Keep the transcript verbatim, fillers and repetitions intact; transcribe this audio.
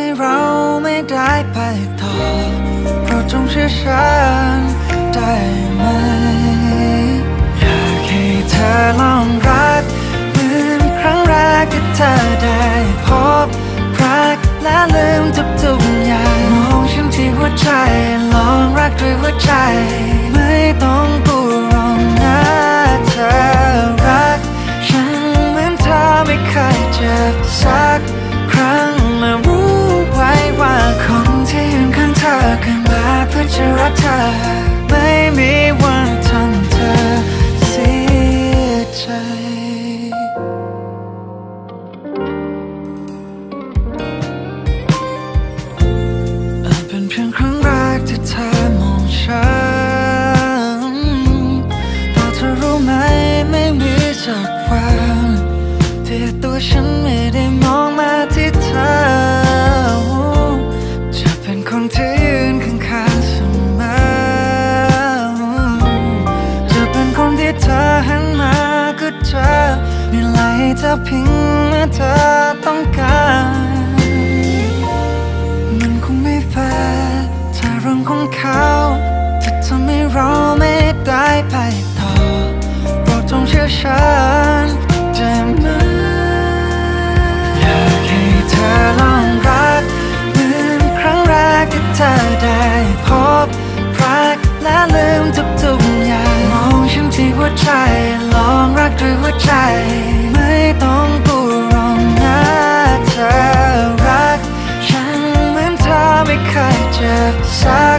ให้เราไม่ได้ไปต่อโปรดจงเชื่อฉันได้ไหมอยากให้เธอลองรักเหมือนครั้งแรกที่เธอได้พบรักและลืมทุกๆอย่างมองฉันที่หัวใจลองรักด้วยหัวใจไม่ต้องกลัวหรอกนะเธอรักฉันเหมือนเธอไม่เคยเจ็บสักครั้งมารู้ไว้ว่าคนที่ยืนข้างเธอเกิดมาเพื่อจะรักเธอไม่มีวันทำเธอเสียใจอาจเป็นเพียงครั้งแรกที่เธอมองฉันแต่เธอรู้ไหมไม่มีสักวันที่ตัวฉันไม่ได้มองมาที่เธอจะเป็นคนที่ยืนข้างๆเสมอจะเป็นคนที่เธอหันมาก็เจอมีไหลเธอเพียงเมื่อเธอต้องการมันคงไม่แฟร์ถ้าเรื่องของเขาจะทำให้เราไม่ได้ไปต่อโปรดจงเชื่อฉันได้ไหมอยากให้เธอลองรักเหมือนครั้งแรกที่เธอได้พบรักและลืมทุกๆอย่างมองฉันที่หัวใจลองรักด้วยหัวใจไม่ต้องกลัวหรอกนะเธอรักฉันเหมือนเธอไม่เคยเจ็บสัก